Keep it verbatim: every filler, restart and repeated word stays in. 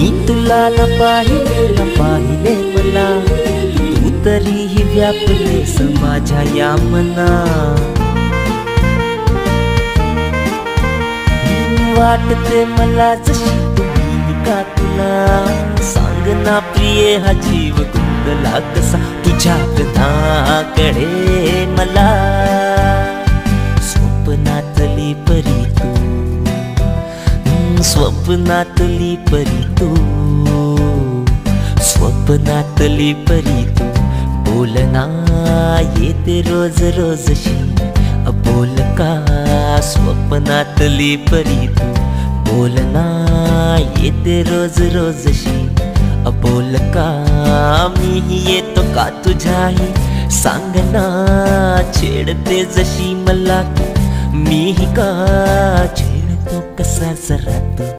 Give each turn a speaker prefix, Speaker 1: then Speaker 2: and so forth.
Speaker 1: मी तुला न पाहिले न पाहिले मला, तू तरीही व्यापलेस माझ्या या मना. वाटते मला जशी तुम्ही का तुला, सांग ना प्रिये हा जीव गुंतला कसा तुझ्या नाकडे मला. स्वप्नातली परी तू, स्वप्नातली परी तू, स्वप्नातली परी तू. बोलना येते रोज रोजशी, बोल का स्वप्नातली परी तू. बोलना येते रोज रोजशी, बोल का मीही येतो का तुझ्याही. सांगना छेडते जशी मला तू, मीही का छेडतो कसा जरा तू.